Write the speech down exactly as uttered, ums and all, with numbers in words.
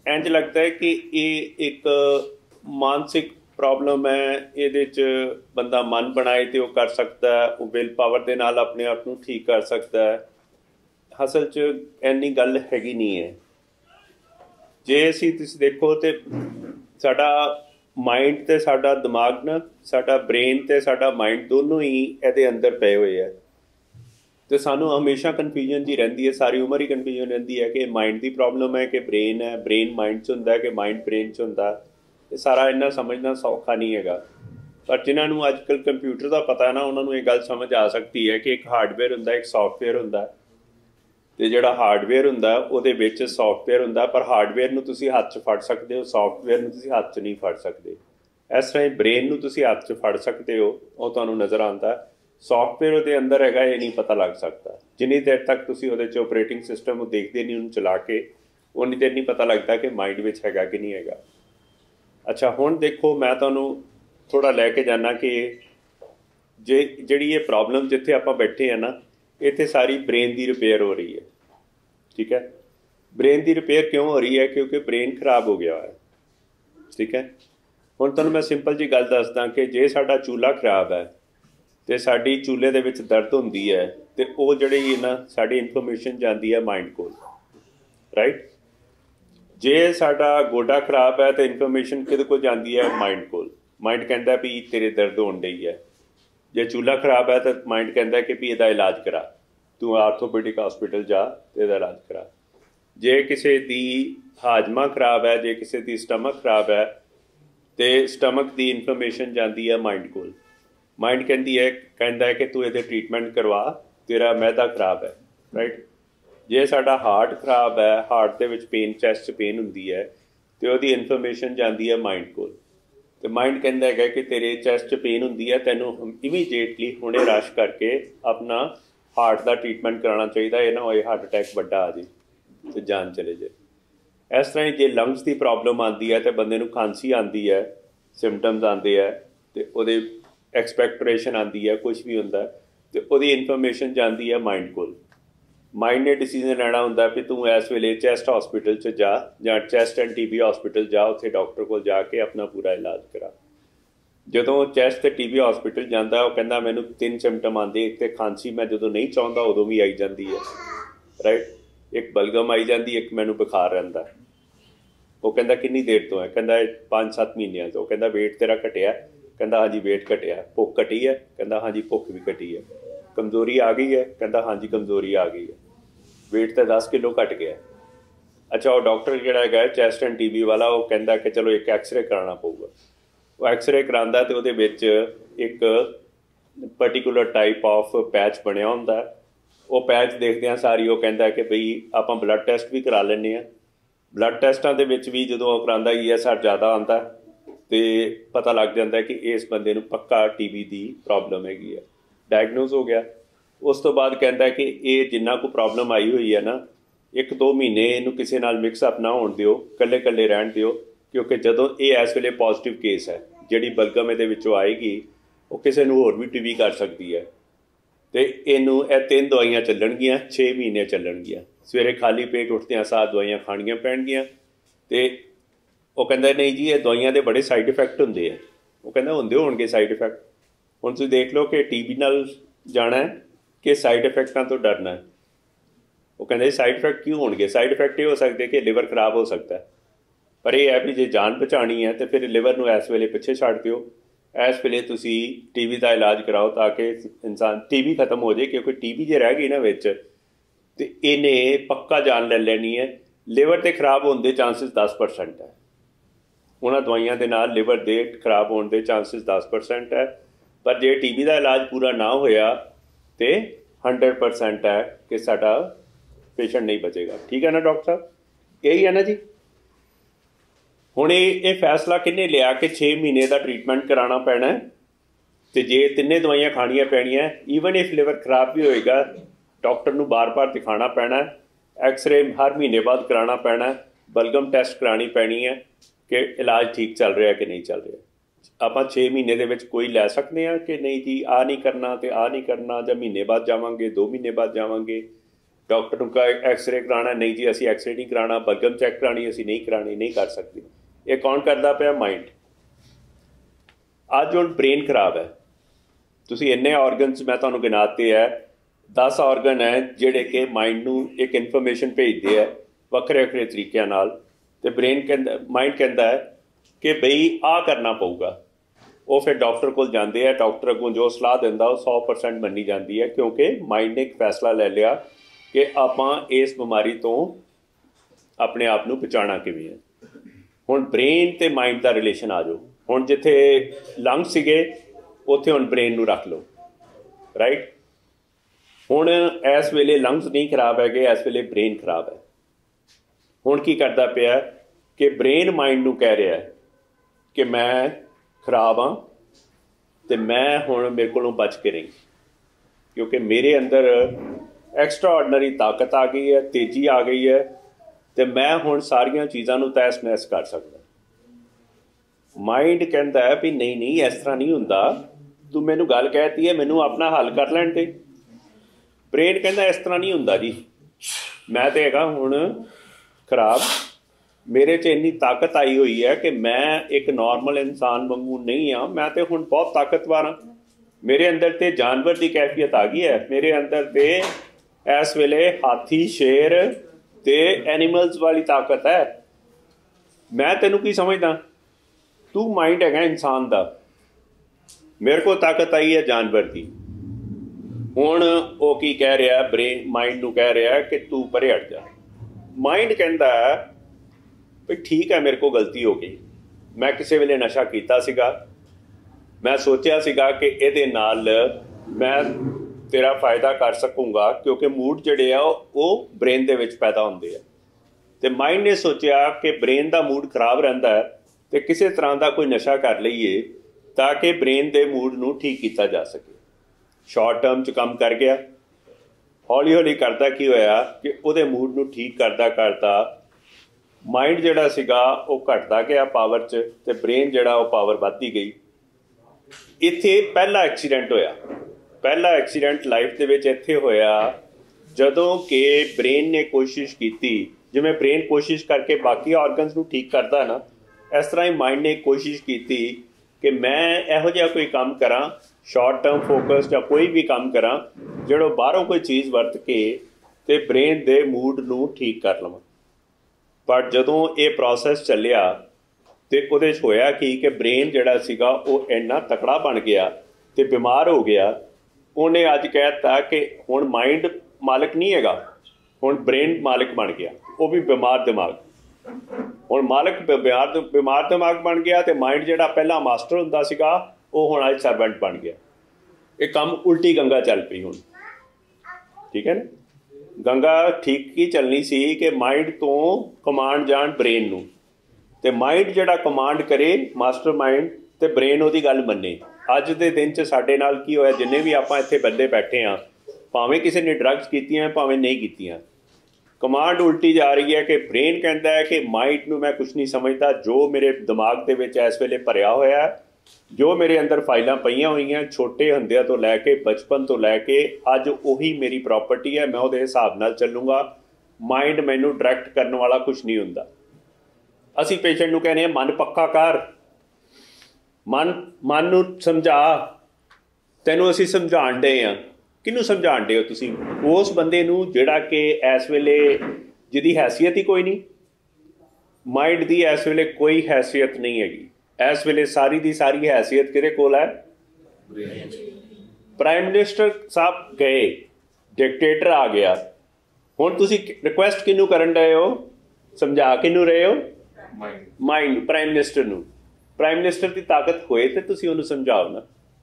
इंज लगता है कि ये एक मानसिक प्रॉब्लम है। ये बंदा मन बनाए तो कर सकता है, वो विल पावर के नाल अपने आप को ठीक कर सकता है। असल च इन्नी गल हैगी नहीं है। जे असी तुसीं देखो तो साडा माइंड ते साडा दिमाग ना, साडा ब्रेन ते साडा माइंड दोनों ही इहदे अंदर पे हुए है। तो सानू हमेशा कन्फ्यूजन जी रहिंदी है, सारी उम्र ही कन्फ्यूजन रहिंदी है कि माइंड की प्रॉब्लम है कि ब्रेन है, ब्रेन माइंड च हुंदा है कि माइंड ब्रेन च हुंदा है। ये सारा इन्ना समझना सौखा नहीं है। पर जिन्होंने अजकल कंप्यूटर का पता है ना, उन्होंने ये गल समझ आ सकती है कि एक हार्डवेयर हुंदा, एक सॉफ्टवेयर हुंदा। तो जिहड़ा हार्डवेयर हुंदा उहदे विच सॉफ्टवेयर हुंदा, पर हार्डवेयर नूं तुसीं हत्थ च फड़ सकते हो, सॉफ्टवेयर नूं तुसीं हत्थ च नहीं फड़ सकते। इस तरह ब्रेन नूं तुसीं हत्थ च फड़ सकते हो, वो तुहानूं नज़र आंदा। सॉफ्टवेयर उहदे अंदर हैगा, ये नहीं पता लग सकता। जिन्नी देर तक तुसीं उहदे च ऑपरेटिंग सिस्टम देखते नहीं, उन्हें चला के, उन्नी देर नहीं पता लगता कि माइंड विच हैगा कि नहीं हैगा। अच्छा हुण देखो, मैं तुहानूं थोड़ा लैके जाना कि जे जिहड़ी ये प्रॉब्लम जिथे आपां बैठे हैं ना, इत्थे सारी ब्रेन की रिपेयर हो रही है। ठीक है, ब्रेन की रिपेयर क्यों हो रही है? क्योंकि ब्रेन खराब हो गया है। ठीक है, हुण तुहानूं मैं सिंपल जी गल दसदा कि जे साडा चूल्हा खराब है तो साडी चूल्हे दे विच दर्द हुंदी है, तो वो जिहड़ी ना साडी इनफॉर्मेशन जाती है माइंड कोल। राइट, जे साडा गोडा खराब है तो इनफॉर्मेशन किहदे कोल जाती है? माइंड कोल। माइंड कहता भी तेरे दर्द होण डई है। जे चूल्हा खराब है तो माइंड कहता कि भी इसदा इलाज करा, तू आर्थोपैडिक हॉस्पिटल जा तो इसदा इलाज करा। जे किसी दी हाजमा खराब है, जे किसी दी स्टमक खराब है, तो स्टमक की इनफॉर्मेशन जाती है माइंड कोल। माइंड कहती है कहता है कि तू ये ट्रीटमेंट करवा, तेरा मैदा खराब है। राइट, जे साडा हार्ट खराब है, हार्ट के विच पेन, चैस्ट पेन हुंदी है, तो वही इनफॉर्मेशन जाती है माइंड कोल। तो माइंड कहता है कि तेरे चैस्ट पेन हुंदी है, तैनूं इमीजिएटली हुणे रश करके अपना हार्ट का ट्रीटमेंट कराना चाहिए, ये ना होए हार्ट अटैक बड़ा आ जाए तो जान चले जाए। इस तरह जे लंग्स की प्रॉब्लम आती है तो बंदे नूं खांसी आती है, सिमटम्स आते हैं, तो वो एक्सपैक्टोरेशन आती है, कुछ भी होंदा, तो वो इनफॉर्मेशन जाती है माइंड कोल। माइंड ने डिसीजन लेना होंदा भी तू इस वेले चैस्ट हॉस्पिटल च जा, या chest and T B hospital जा, उत्थे डॉक्टर को जाके अपना पूरा इलाज करा। जदों चैस्ट ते टी बी हॉस्पिटल जाता, वो कहता मैनू तीन सिमटम आते, एक तो खांसी मैं जो नहीं चाहता उदों भी आई जाती है। राइट, एक बलगम आई जाती, एक मैनू बुखार रहिंदा। वो कहता कितनी देर तो है? कहता पाँच सत्त महीनों तो। कहता वेट तेरा घटिया? कहता हाँ जी वेट घटिया। भुख घटी है? कहता हाँ जी भुख भी घटी है। कमजोरी आ गई है? कहता हाँ जी कमजोरी आ गई है। वेट तो दस किलो घट गया। अच्छा, वो डॉक्टर जोड़ा है चैस्ट एंड टी बी वाला, वो कहता कि चलो एक एक्सरे कराना पऊगा। वो एक्सरे करांदा तो वो एक पर्टिकुलर टाइप ऑफ पैच बनया होंदा। वो पैच देखदे सारी वो कहता कि बई आपां ब्लड टैसट भी करा लैंदे आ। ब्लड टैसटां दे विच भी जदों करांदा ई एस आर ज़्यादा आंदा तो पता लग जाता है कि इस बंदे नूं पक्का टी बी की प्रॉब्लम हैगी है। डायगनोज हो गया। उस तो बाद कहता है कि ये जिन्ना को प्रॉब्लम आई हुई है ना, एक दो महीने इनू किसी नाल मिक्सअप ना होण दिओ, कल्ले कल्ले रहण दिओ, क्योंकि जदों ये इस वेले पॉजिटिव केस है, जिहड़ी बलगम इहदे विचों आएगी वो किसी नूं होर भी टी बी कर सकती है। तो इनू यह तीन दवाइयां चलणगियां, छे महीने चलणगियां। सवेरे खाली पेट उठदियां साथ दवाइयां खाणियां पैणगियां। तो वो कहता नहीं जी ये दवाइयां दे बड़े साइड इफैक्ट होंदे है। वो कहता होंदे होणगे साइड इफैक्ट। हुण तुसीं देख लो कि टी बी नाल जाना है कि साइड इफैक्टां तो डरना है। वो कहते साइड इफैक्ट क्यों होणगे? साइड इफैक्ट ये हो सकते कि लिवर खराब हो सकता है, पर यह है भी जे जान बचानी है तो फिर लिवर नूं इस वेले पिछे छड्ड दिओ। इस वेले तुसीं टी बी का इलाज कराओ ताकि इंसान टी बी खत्म हो जाए, क्योंकि टी बी जे रह गई ना विच तो इन्हें पक्का जान ले लैनी है। लिवर के खराब होने के चांसिस दस परसेंट है। उन्होंने दवाइयां के नाल लिवर के खराब होने के चांसिस दस परसेंट है, पर जे टी बी का इलाज पूरा ना होया तो हंड्रड परसेंट है कि साडा पेशेंट नहीं बचेगा। ठीक है ना डॉक्टर साहब, यही है ना जी। हुण ये फैसला किन्ने लिया कि छे महीने का ट्रीटमेंट कराना पैना है, तो जे तिन्ने दवाइयां खानियां पैणियां, ईवन इफ लिवर खराब भी होएगा डॉक्टर नूं बार बार दिखाना पैना है, एक्सरे हर महीने बाद कराना पैना है, बलगम टैसट करानी पैनी है कि इलाज ठीक चल रहा है कि नहीं चल रहा। आप छे महीने दे विच कोई लै सकते हैं कि नहीं जी आ नहीं करना तो आ नहीं करना, ਜਾਂ महीने बाद जावांगे, दो महीने बाद जावांगे। ਡਾਕਟਰ ਨੂੰ ਕਹੇ ਐਕਸਰੇ ਕਰਾਉਣਾ, ਨਹੀਂ ਜੀ ਅਸੀਂ ਐਕਸਰੇ ਨਹੀਂ ਕਰਾਉਣਾ, ਬਲਗਮ ਚੈੱਕ ਕਰਾਉਣੀ ਅਸੀਂ ਨਹੀਂ ਕਰਾਉਣੀ, ਨਹੀਂ ਕਰ ਸਕਦੇ। ਇਹ ਕੌਣ ਕਰਦਾ ਪਿਆ? ਮਾਈਂਡ। ਅੱਜ ਹੁਣ ਬ੍ਰੇਨ ਖਰਾਬ ਹੈ, ਤੁਸੀਂ ਇੰਨੇ ਔਰਗਨਸ ਮੈਂ ਤੁਹਾਨੂੰ ਗਿਣਾਤੇ ਹੈ, ਦਸ ਔਰਗਨ ਹੈ ਜਿਹੜੇ ਕਿ ਮਾਈਂਡ ਨੂੰ ਇੱਕ ਇਨਫੋਰਮੇਸ਼ਨ ਭੇਜਦੇ ਹੈ ਵੱਖਰੇ ਵੱਖਰੇ ਤਰੀਕਿਆਂ ਨਾਲ, ਅਤੇ ਬ੍ਰੇਨ ਕਹਿੰਦਾ ਮਾਈਂਡ ਕਹਿੰਦਾ ਹੈ ਕਿ ਬਈ ਆਹ ਕਰਨਾ ਪਊਗਾ। ਉਹ ਫਿਰ ਡਾਕਟਰ ਕੋਲ ਜਾਂਦੇ ਆ, ਡਾਕਟਰ ਅੱਗੋਂ ਜੋ ਸਲਾਹ ਦਿੰਦਾ ਉਹ ਸੌ ਪਰਸੈਂਟ ਮੰਨੀ ਜਾਂਦੀ ਹੈ, ਕਿਉਂਕਿ ਮਾਈਂਡ ਨੇ ਇੱਕ ਫੈਸਲਾ ਲੈ ਲਿਆ ਕਿ ਆਪਾਂ ਇਸ ਬਿਮਾਰੀ ਤੋਂ ਆਪਣੇ ਆਪ ਨੂੰ ਬਚਾਉਣਾ ਕਿਵੇਂ ਹੈ। ਹੁਣ ਬ੍ਰੇਨ ਅਤੇ ਮਾਈਂਡ ਦਾ ਰਿਲੇਸ਼ਨ ਆ ਜਾਓ। ਹੁਣ ਜਿੱਥੇ ਲੰਗ ਸੀਗੇ ਉੱਥੇ ਹੁਣ ਬ੍ਰੇਨ ਨੂੰ ਰੱਖ ਲਓ, ਰਾਈਟ। ਹੁਣ ਇਸ ਵੇਲੇ ਲੰਗਸ ਨਹੀਂ ਖਰਾਬ ਹੈਗੇ, ਇਸ ਵੇਲੇ ਬ੍ਰੇਨ ਖਰਾਬ ਹੈ। ਹੁਣ ਕੀ ਕਰਦਾ ਪਿਆ ਕਿ ਬ੍ਰੇਨ ਮਾਈਂਡ ਨੂੰ ਕਹਿ ਰਿਹਾ ਕਿ ਮੈਂ ਖਰਾਬ ਹਾਂ ਅਤੇ ਮੈਂ ਹੁਣ ਮੇਰੇ ਕੋਲੋਂ ਬਚ ਕੇ ਰਹੀ, ਕਿਉਂਕਿ ਮੇਰੇ ਅੰਦਰ ਐਕਸਟਰਾ ਆਰਡੀਨਰੀ ਤਾਕਤ ਆ ਗਈ ਹੈ, ਤੇਜ਼ੀ ਆ ਗਈ ਹੈ, ਅਤੇ ਮੈਂ ਹੁਣ ਸਾਰੀਆਂ ਚੀਜ਼ਾਂ ਨੂੰ ਤਹਿਸ ਨਹਿਸ ਕਰ ਸਕਦਾ। ਮਾਈਂਡ ਕਹਿੰਦਾ ਹੈ ਵੀ ਨਹੀਂ ਨਹੀਂ ਇਸ ਤਰ੍ਹਾਂ ਨਹੀਂ ਹੁੰਦਾ, ਤੂੰ ਮੈਨੂੰ ਗੱਲ ਕਹਿ ਦਿੱਤੀ ਹੈ, ਮੈਨੂੰ ਆਪਣਾ ਹੱਲ ਕਰ ਲੈਣ ਦੇ। ਬ੍ਰੇਨ ਕਹਿੰਦਾ ਇਸ ਤਰ੍ਹਾਂ ਨਹੀਂ ਹੁੰਦਾ ਜੀ, ਮੈਂ ਤਾਂ ਹੈਗਾ ਹੁਣ ਖਰਾਬ, ਮੇਰੇ 'ਚ ਇੰਨੀ ਤਾਕਤ ਆਈ ਹੋਈ ਹੈ ਕਿ ਮੈਂ ਇੱਕ ਨੋਰਮਲ ਇਨਸਾਨ ਵਾਂਗੂ ਨਹੀਂ ਹਾਂ, ਮੈਂ ਤਾਂ ਹੁਣ ਬਹੁਤ ਤਾਕਤਵਰ ਹਾਂ, ਮੇਰੇ ਅੰਦਰ ਤਾਂ ਜਾਨਵਰ ਦੀ ਕੈਫੀਅਤ ਆ ਗਈ ਹੈ, ਮੇਰੇ ਅੰਦਰ ਤਾਂ ਇਸ ਵੇਲੇ ਹਾਥੀ ਸ਼ੇਰ ਅਤੇ ਐਨੀਮਲਸ ਵਾਲੀ ਤਾਕਤ ਹੈ। ਮੈਂ ਤੈਨੂੰ ਕੀ ਸਮਝਦਾ, ਤੂੰ ਮਾਈਂਡ ਹੈਗਾ ਇਨਸਾਨ ਦਾ, ਮੇਰੇ ਕੋਲ ਤਾਕਤ ਆਈ ਹੈ ਜਾਨਵਰ ਦੀ। ਹੁਣ ਉਹ ਕੀ ਕਹਿ ਰਿਹਾ, ਬ੍ਰੇਨ ਮਾਈਂਡ ਨੂੰ ਕਹਿ ਰਿਹਾ ਕਿ ਤੂੰ ਪਰੇ ਹਟ ਜਾ। ਮਾਈਂਡ ਕਹਿੰਦਾ ਵੀ ਠੀਕ ਹੈ ਮੇਰੇ ਕੋਲ ਗਲਤੀ ਹੋ ਗਈ, ਮੈਂ ਕਿਸੇ ਵੇਲੇ ਨਸ਼ਾ ਕੀਤਾ ਸੀਗਾ, ਮੈਂ ਸੋਚਿਆ ਸੀਗਾ ਕਿ ਇਹਦੇ ਨਾਲ ਮੈਂ ਤੇਰਾ ਫਾਇਦਾ ਕਰ ਸਕੂੰਗਾ, ਕਿਉਂਕਿ ਮੂਡ ਜਿਹੜੇ ਆ ਉਹ ਬ੍ਰੇਨ ਦੇ ਵਿੱਚ ਪੈਦਾ ਹੁੰਦੇ ਆ, ਅਤੇ ਮਾਈਂਡ ਨੇ ਸੋਚਿਆ ਕਿ ਬ੍ਰੇਨ ਦਾ ਮੂਡ ਖਰਾਬ ਰਹਿੰਦਾ ਹੈ ਅਤੇ ਕਿਸੇ ਤਰ੍ਹਾਂ ਦਾ ਕੋਈ ਨਸ਼ਾ ਕਰ ਲਈਏ ਤਾਂ ਕਿ ਬ੍ਰੇਨ ਦੇ ਮੂਡ ਨੂੰ ਠੀਕ ਕੀਤਾ ਜਾ ਸਕੇ। ਸ਼ਾਰਟ ਟਰਮ 'ਚ ਕੰਮ ਕਰ ਗਿਆ, ਹੌਲੀ ਹੌਲੀ ਕਰਦਾ ਕੀ ਹੋਇਆ ਕਿ ਉਹਦੇ ਮੂਡ ਨੂੰ ਠੀਕ ਕਰਦਾ ਕਰਦਾ ਮਾਈਂਡ ਜਿਹੜਾ ਸੀਗਾ ਉਹ ਘਟਦਾ ਗਿਆ ਪਾਵਰ 'ਚ, ਅਤੇ ਬ੍ਰੇਨ ਜਿਹੜਾ ਉਹ ਪਾਵਰ ਵੱਧਦੀ ਗਈ। ਇੱਥੇ ਪਹਿਲਾ ਐਕਸੀਡੈਂਟ ਹੋਇਆ, ਪਹਿਲਾ ਐਕਸੀਡੈਂਟ ਲਾਈਫ ਦੇ ਵਿੱਚ ਇੱਥੇ ਹੋਇਆ ਜਦੋਂ ਕਿ ਬ੍ਰੇਨ ਨੇ ਕੋਸ਼ਿਸ਼ ਕੀਤੀ, ਜਿਵੇਂ ਬ੍ਰੇਨ ਕੋਸ਼ਿਸ਼ ਕਰਕੇ ਬਾਕੀ ਆਰਗਨਸ ਨੂੰ ਠੀਕ ਕਰਦਾ ਨਾ, ਇਸ ਤਰ੍ਹਾਂ ਹੀ ਮਾਈਂਡ ਨੇ ਕੋਸ਼ਿਸ਼ ਕੀਤੀ ਕਿ ਮੈਂ ਇਹੋ ਜਿਹਾ ਕੋਈ ਕੰਮ ਕਰਾਂ, ਸ਼ਾਰਟ ਟਰਮ ਫੋਕਸ ਜਾਂ ਕੋਈ ਵੀ ਕੰਮ ਕਰਾਂ ਜਿਹੜਾ ਬਾਹਰੋਂ ਕੋਈ ਚੀਜ਼ ਵਰਤ ਕੇ ਅਤੇ ਬ੍ਰੇਨ ਦੇ ਮੂਡ ਨੂੰ ਠੀਕ ਕਰ ਲਵਾਂ। ਪਰ ਜਦੋਂ ਇਹ ਪ੍ਰੋਸੈਸ ਚੱਲਿਆ ਅਤੇ ਉਹਦੇ 'ਚ ਹੋਇਆ ਕੀ ਕਿ ਬ੍ਰੇਨ ਜਿਹੜਾ ਸੀਗਾ ਉਹ ਇੰਨਾ ਤਕੜਾ ਬਣ ਗਿਆ ਅਤੇ ਬਿਮਾਰ ਹੋ ਗਿਆ। ਉਹਨੇ ਅੱਜ ਕਹਿ ਦਿੱਤਾ ਕਿ ਹੁਣ ਮਾਈਂਡ ਮਾਲਕ ਨਹੀਂ ਹੈਗਾ, ਹੁਣ ਬ੍ਰੇਨ ਮਾਲਕ ਬਣ ਗਿਆ, ਉਹ ਵੀ ਬਿਮਾਰ ਦਿਮਾਗ। ਹੁਣ ਮਾਲਕ ਬਿਮਾਰ ਬਿਮਾਰ ਦਿਮਾਗ ਬਣ ਗਿਆ, ਅਤੇ ਮਾਈਂਡ ਜਿਹੜਾ ਪਹਿਲਾਂ ਮਾਸਟਰ ਹੁੰਦਾ ਸੀਗਾ ਉਹ ਹੁਣ ਅੱਜ ਸਰਵੈਂਟ ਬਣ ਗਿਆ। ਇਹ ਕੰਮ ਉਲਟੀ ਗੰਗਾ ਚੱਲ ਪਈ ਹੁਣ, ਠੀਕ ਹੈ ਨਾ। ਗੰਗਾ ਠੀਕ ਹੀ ਚੱਲਣੀ ਸੀ ਕਿ ਮਾਈਂਡ ਤੋਂ ਕਮਾਂਡ ਜਾਣ ਬ੍ਰੇਨ ਨੂੰ, ਅਤੇ ਮਾਈਂਡ ਜਿਹੜਾ ਕਮਾਂਡ ਕਰੇ ਮਾਸਟਰ ਮਾਈਂਡ, ਅਤੇ ਬ੍ਰੇਨ ਉਹਦੀ ਗੱਲ ਮੰਨੇ। ਅੱਜ ਦੇ ਦਿਨ 'ਚ ਸਾਡੇ ਨਾਲ ਕੀ ਹੋਇਆ, ਜਿੰਨੇ ਵੀ ਆਪਾਂ ਇੱਥੇ ਬੰਦੇ ਬੈਠੇ ਹਾਂ, ਭਾਵੇਂ ਕਿਸੇ ਨੇ ਡਰੱਗਸ ਕੀਤੀਆਂ ਭਾਵੇਂ ਨਹੀਂ ਕੀਤੀਆਂ, ਕਮਾਂਡ ਉਲਟੀ ਜਾ ਰਹੀ ਹੈ ਕਿ ਬ੍ਰੇਨ ਕਹਿੰਦਾ ਹੈ ਕਿ ਮਾਈਂਡ ਨੂੰ ਮੈਂ ਕੁਛ ਨਹੀਂ ਸਮਝਦਾ, ਜੋ ਮੇਰੇ ਦਿਮਾਗ ਦੇ ਵਿੱਚ ਇਸ ਵੇਲੇ ਭਰਿਆ ਹੋਇਆ, ਜੋ ਮੇਰੇ ਅੰਦਰ ਫਾਈਲਾਂ ਪਈਆਂ ਹੋਈਆਂ ਛੋਟੇ ਹੁੰਦਿਆਂ ਤੋਂ ਲੈ ਕੇ ਬਚਪਨ ਤੋਂ ਲੈ ਕੇ ਅੱਜ, ਉਹੀ ਮੇਰੀ ਪ੍ਰੋਪਰਟੀ ਹੈ, ਮੈਂ ਉਹਦੇ ਹਿਸਾਬ ਨਾਲ ਚੱਲੂੰਗਾ। ਮਾਈਂਡ ਮੈਨੂੰ ਡਾਇਰੈਕਟ ਕਰਨ ਵਾਲਾ ਕੁਛ ਨਹੀਂ ਹੁੰਦਾ। ਅਸੀਂ ਪੇਸ਼ੈਂਟ ਨੂੰ ਕਹਿੰਦੇ ਹਾਂ ਮਨ ਪੱਕਾ ਕਰ, ਮਨ ਮਨ ਨੂੰ ਸਮਝਾ, ਤੈਨੂੰ ਅਸੀਂ ਸਮਝਾਉਣ ਡੇ ਹਾਂ। ਕਿਹਨੂੰ ਸਮਝਾਉਣ ਡੇ ਹੋ ਤੁਸੀਂ? ਉਸ ਬੰਦੇ ਨੂੰ ਜਿਹੜਾ ਕਿ ਇਸ ਵੇਲੇ ਜਿਹਦੀ ਹੈਸੀਅਤ ਹੀ ਕੋਈ ਨਹੀਂ। ਮਾਈਂਡ ਦੀ ਇਸ ਵੇਲੇ ਕੋਈ ਹੈਸੀਅਤ ਨਹੀਂ ਹੈਗੀ, ਇਸ ਵੇਲੇ ਸਾਰੀ ਦੀ ਸਾਰੀ ਹੈਸੀਅਤ ਕਿਹਦੇ ਕੋਲ ਹੈ? ਪ੍ਰਾਈਮ ਮਿਨਿਸਟਰ ਸਾਹਿਬ ਗਏ, ਡਿਕਟੇਟਰ ਆ ਗਿਆ, ਹੁਣ ਤੁਸੀਂ ਰਿਕੁਐਸਟ ਕਿਹਨੂੰ ਕਰਨ ਰਹੇ ਹੋ? ਸਮਝਾ ਕਿਹਨੂੰ ਰਹੇ ਹੋ? ਮਾਈਂਡ, ਪ੍ਰਾਈਮ ਮਿਨਿਸਟਰ ਨੂੰ। ਪ੍ਰਾਈਮ ਮਿਨਿਸਟਰ ਦੀ ਤਾਕਤ ਹੋਏ ਤਾਂ ਤੁਸੀਂ ਉਹਨੂੰ ਸਮਝਾਓ ਨਾ।